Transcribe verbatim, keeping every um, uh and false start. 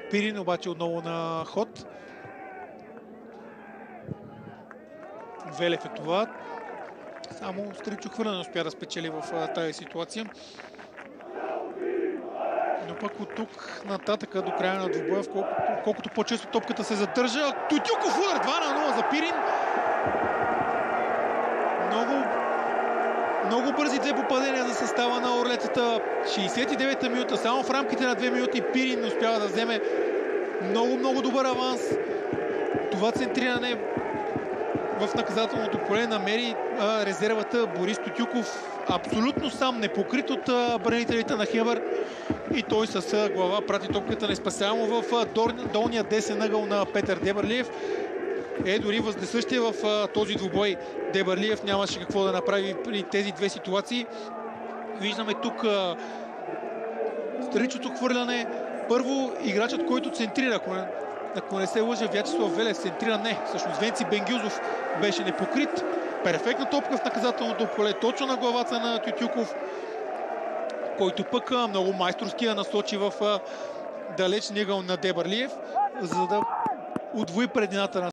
Пирин обаче отново на ход. Велев е това. Само Стричо хвърляне успя да спечели в тази ситуация. Но пък от тук нататък до края на двубоя, колкото, колкото по-често топката се задържа. Тютюков удар два на нула за Пирин. Много, много бързи две попадения за състава на Орлетата. шейсет и девета минута, само в рамките на две минути Пирин успява да вземе много, много добър аванс. Това центриране в наказателното поле намери а, резервата Борис Тютюков абсолютно сам, непокрит от а, бранителите на Хебър, и той с а, глава прати топката неспасяемо в а, дол, долния десен ъгъл на Петър Дебърлиев. Е, дори възнесъщия в а, този двубой Дебърлиев нямаше какво да направи при тези две ситуации. Виждаме тук а, страничното хвърляне. Първо играчът, който центрира, ако не, ако не се лъжа, Вячеслав Велев центрира, не, всъщност Венци Бенгюзов беше непокрит. Перфектна топка в наказателното поле, точно на главата на Тютюков, който пък много майсторски я насочи в далечния ъгъл на Дебърлиев, за да удвои предината на